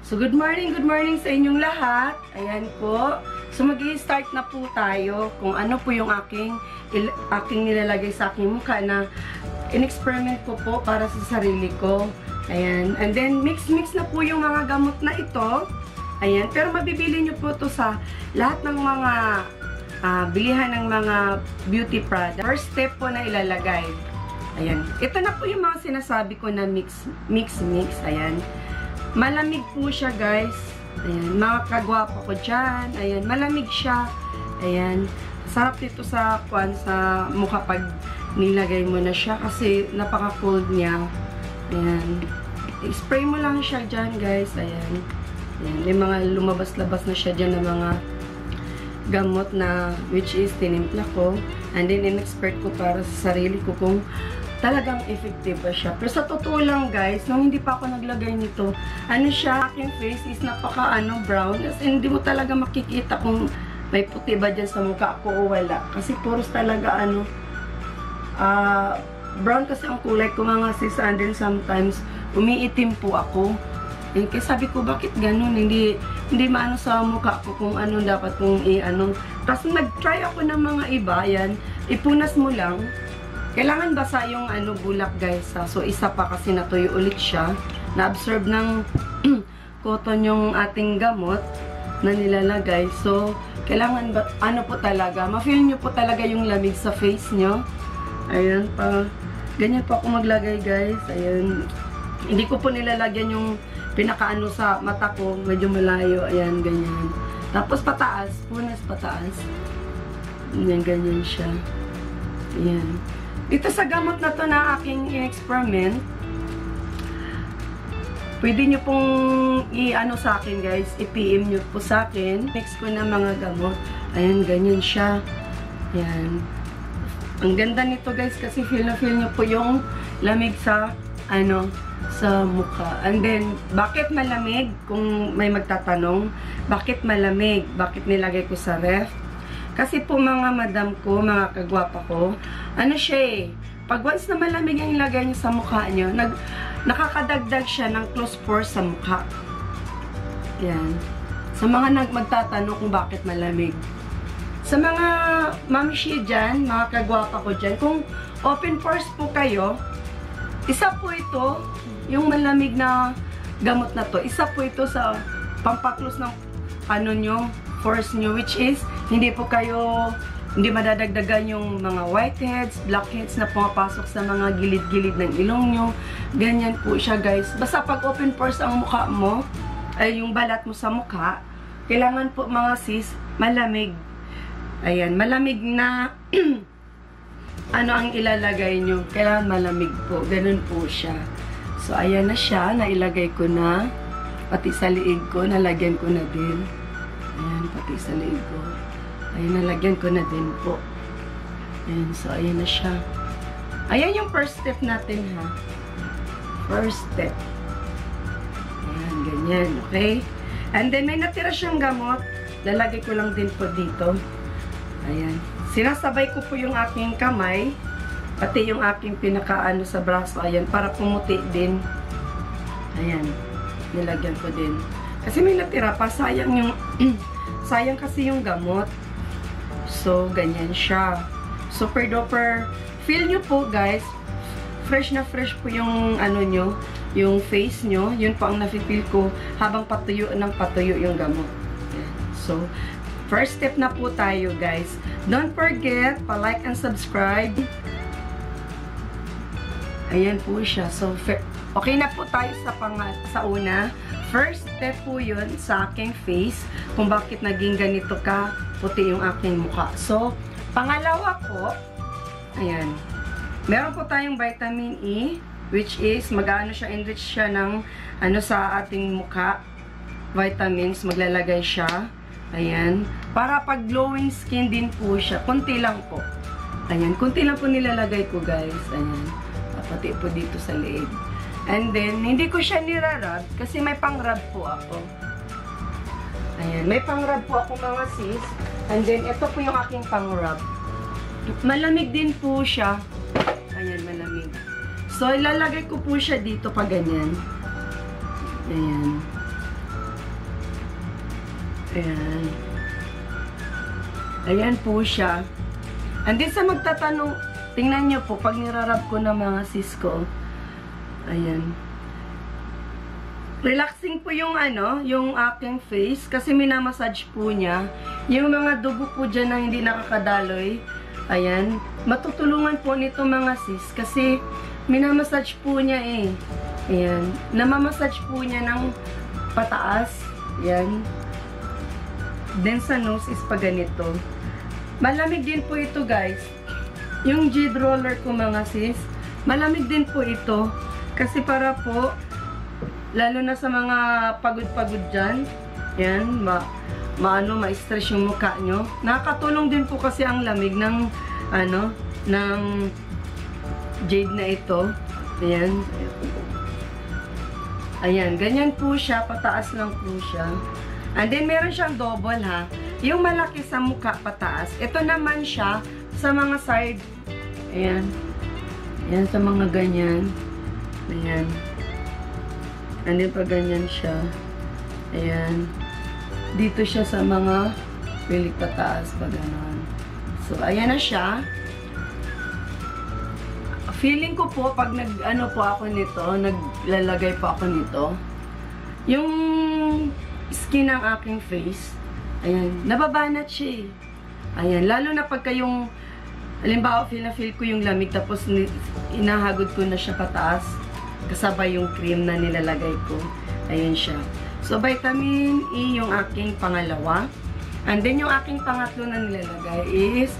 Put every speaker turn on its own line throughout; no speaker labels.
So, good morning sa inyong lahat. Ayan po. So, mag-i-start na po tayo kung ano po yung aking nilalagay sa aking mukha na in-experiment ko po para sa sarili ko. Ayan. And then, mix na po yung mga gamot na ito. Ayan. Pero mabibili nyo po ito sa lahat ng mga bilihan ng mga beauty product. First step po na ilalagay. Ayan. Ito na po yung mga sinasabi ko na mix. Ayan. Malamig po siya, guys. Ayan. Mga kagwapo ko dyan. Ayan. Malamig siya. Ayan. Sarap dito sa mukha pag nilagay mo na siya kasi napaka-cold niya. Ayan. Spray mo lang siya dyan, guys. Ayan. Ayan. May mga lumabas-labas na siya dyan na mga gamot na which is tinimpla ko. And then, in-expert ko para sa sarili ko kung talagang effective ba siya. Pero sa totoo lang, guys, nung hindi pa ako naglagay nito, ano siya, aking face is napaka brown. As in, hindi mo talaga makikita kung may puti ba dyan sa mukha ako o wala. Kasi puros talaga brown kasi ang kulay ko mga sis, and then sometimes umiitim po ako. Eh, kaya sabi ko, bakit ganun? Hindi maano sa mukha ko kung ano dapat kung i-ano. Tapos nag-try ako ng mga iba, yan, ipunas mo lang. Kailangan basa yung bulak, guys. So, isa pa kasi natuyo ulit siya. Na-absorb ng cotton yung ating gamot na nilalagay. So, kailangan po talaga, ma-feel nyo po talaga yung lamig sa face nyo. Ayan pa. Ganyan po ako maglagay, guys. Ayan. Hindi ko po nilalagyan yung pinakaano sa mata ko. Medyo malayo. Ayan, ganyan. Tapos pataas. Punas pataas. Ayan, ganyan siya. Ayan. Dito sa gamot na to na aking i-experiment, pwede nyo pong i-ano sa akin, guys, i-PM nyo po sa akin. Mix ko na mga gamot. Ayan, ganyan siya. Ayan. Ang ganda nito, guys, kasi feel nyo po yung lamig sa, sa mukha. And then, bakit malamig? Kung may magtatanong, bakit malamig? Bakit nilagay ko sa ref? Kasi po mga madam ko, mga kagwapa ko, siya pag once na malamig ang ilagay niyo sa mukha niyo, nakakadagdag siya ng close pores sa mukha. Yan. Sa mga magtatanong kung bakit malamig. Sa mga mamishi dyan, mga kagwapa ko dyan, kung open pores po kayo, isa po ito, yung malamig na gamot na to, isa po ito sa pampaklos ng pores nyo, which is, hindi madadagdagan yung mga whiteheads, blackheads na pumapasok sa mga gilid-gilid ng ilong nyo. Ganyan po siya, guys. Basta pag open pores ang mukha mo, ay yung balat mo sa mukha, kailangan po mga sis, malamig. Ayan, malamig na ang ilalagay nyo. Kailangan malamig po. Ganun po siya. So, ayan na siya. Nailagay ko na. Pati sa liig ko, nalagyan ko na din. Ayan, pati sa liig ko. Ayan, nalagyan ko na din po. Ayan, so ayan na siya. Ayan yung first step natin, ha. First step. Ayan, ganyan, okay? And then, may natira siyang gamot. Lalagay ko lang din po dito. Ayan. Sinasabay ko po yung aking kamay. Pati yung aking pinakaano sa braso. Ayan, para pumuti din. Ayan. Nilagyan ko din. Kasi may natira pa. Sayang yung sayang kasi yung gamot. So, ganyan siya. Super duper. Feel nyo po, guys. Fresh na fresh po yung nyo, yung face nyo. Yun po ang nafe-feel ko habang patuyo ng patuyo yung gamot. Ayan. So, first step na po tayo, guys. Don't forget, pa-like and subscribe. Ayan po siya. So, okay na po tayo sa una. First step po yun sa aking face, kung bakit naging ganito ka puti yung aking mukha. So, pangalawa po, ayan, meron po tayong vitamin E, which is, enrich siya ng, sa ating mukha, vitamins, maglalagay siya, ayan, para pag glowing skin din po siya, kunti lang po, ayan, kunti lang po nilalagay ko, guys, ayan, pati po dito sa leeg. And then, hindi ko siya nirarab kasi may pang-rub po ako. Ayan, may pang-rub po ako mga sis. And then, ito po yung aking pang-rub. Malamig din po siya. Ayan, malamig. So, ilalagay ko po siya dito pa ganyan. Ayan. Ayan. Ayan po siya. And then sa magtatanong, tingnan nyo po, pag nirarab ko ng mga sis ko, ayan. Relaxing po yung yung aking face kasi minamassage po niya. Yung mga dugo po dyan na hindi nakakadaloy, ayan. Matutulungan po nito mga sis kasi minamassage po niya eh. Ayan. Namamassage po niya ng pataas. Ayan. Then sa nose is pa ganito. Malamig din po ito guys. Yung jade roller ko mga sis, malamig din po ito. Kasi para po, lalo na sa mga pagod-pagod dyan, yan, ma-stress yung mukha nyo. Nakakatulong din po kasi ang lamig ng, ng jade na ito. Ayan. Ayan, ganyan po siya, pataas lang po siya. And then, meron siyang double ha. Yung malaki sa mukha, pataas. Ito naman siya sa mga side. Ayan. Ayan, sa mga ganyan. Ayan. And then, pa ganyan siya. Ayan. Dito siya sa mga pilik pataas, pa ganon. So, ayan na siya. Feeling ko po, pag po ako nito, naglalagay po ako nito, yung skin ng aking face, ayan, nababanat siya eh. Ayan, lalo na pagka yung, halimbawa, feel ko yung lamig, tapos inahagod ko na siya pataas, kasabay yung cream na nilalagay ko. Ayan siya. So, vitamin E yung aking pangalawa. And then, yung aking pangatlo na nilalagay is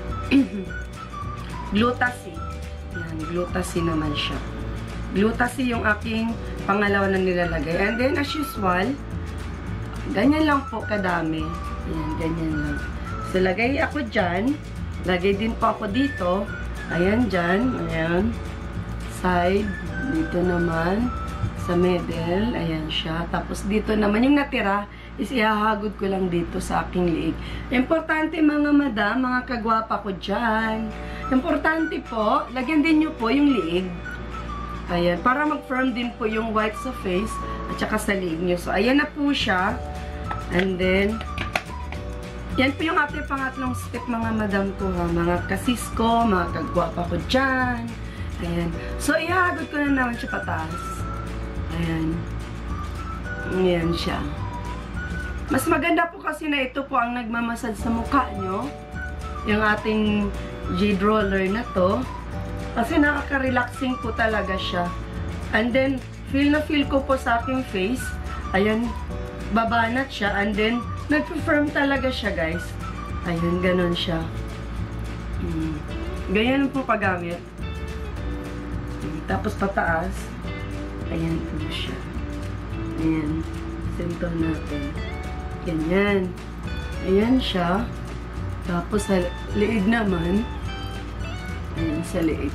Glutasy. Ayan, Glutasy naman siya. Glutasy yung aking pangalawa na nilalagay. And then, as usual, ganyan lang po kadami. Ayan, ganyan lang. So, lagay ako dyan. Lagay din po ako dito. Ayan, dyan. Ayan. Side. Dito naman. Sa middle. Ayan siya. Tapos, dito naman yung natira is ihahagod ko lang dito sa aking liig. Importante mga madam, mga kagwapa ko dyan. Importante po, lagyan din nyo po yung liig. Ayan. Para mag-firm din po yung white sa face at saka sa liig nyo. So, ayan na po siya. And then, yan po yung ating pangatlong step mga madam ko ha. Mga kasis ko, mga kagwapa ko dyan. Ayan. So, ihagod ko na naman siya pataas. Ayan. Ayan siya. Mas maganda po kasi na ito po ang nagmamasad sa mukha nyo. Yung ating jade roller na to. Kasi nakaka-relaxing po talaga siya. And then, feel na feel ko po sa aking face. Ayan. Babanat siya, and then, nag-firm talaga siya, guys. Ayan, ganun siya. Ganyan po paggamit. Tapos, pataas. Ayan po siya. Ayan. Sentol natin. Ganyan. Ayan siya. Tapos, sa liig naman. Ayan, sa liig.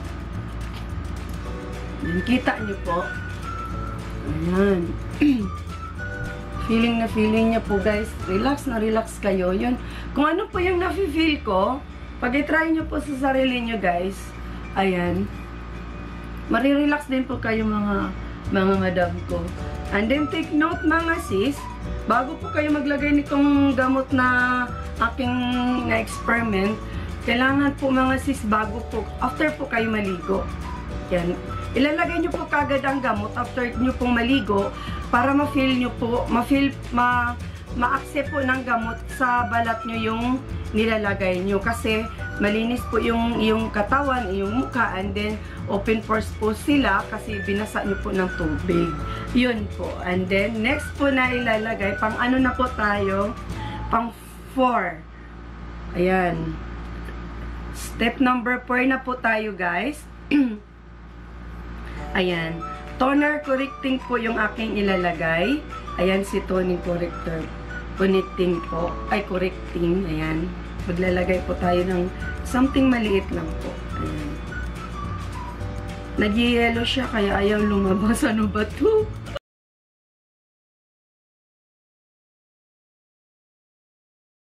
Ayan, kita nyo po. Ayan. Feeling na feeling niya po guys, relax na relax kayo. Yun, kung ano po yung nafe-feel ko, pag i-try nyo po sa sarili nyo guys, ayan, marirelax din po kayo mga madam ko. And then take note mga sis, bago po kayo maglagay nitong gamot na aking na-experiment, kailangan po mga sis bago po, after po kayo maligo, yan, ilalagay nyo po kagad ang gamot after nyo pong maligo para ma-feel nyo po, ma-accept po ng gamot sa balat nyo yung nilalagay nyo. Kasi malinis po yung katawan, yung mukha, and then open pores po sila kasi binasa nyo po ng tubig. Yun po. And then next po na ilalagay, pang ano na po tayo? Pang 4. Ayan. Step number 4 na po tayo guys. Ayan. Toner correcting po yung aking ilalagay. Ayan si toning corrector. Connecting po. Ay, correcting. Ayan. Maglalagay po tayo ng something maliit lang po. Ayan. Nag-yellow siya kaya ayaw lumabas. Ano ba to?